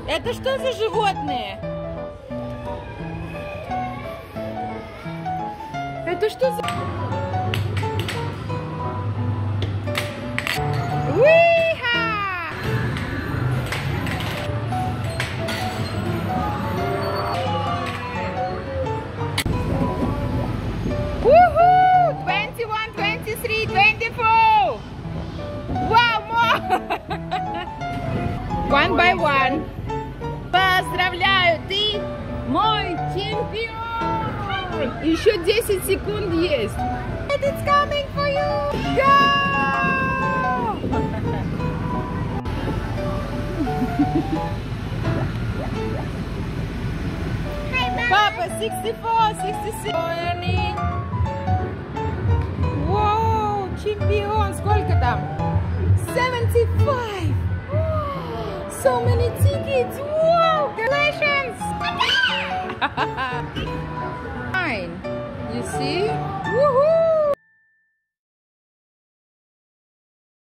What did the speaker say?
Это что за животные? Это что за... Уиха! Woohoo! 21, 23, 24! Wow, more! One by one. Поздравляю, ты мой чемпион! Еще 10 секунд есть. And it's coming for you! Go! Папа, 64, 66. Воу, чемпион! Сколько там? 75! So many tickets! Wow! Congratulations! Fine. You see? Woohoo!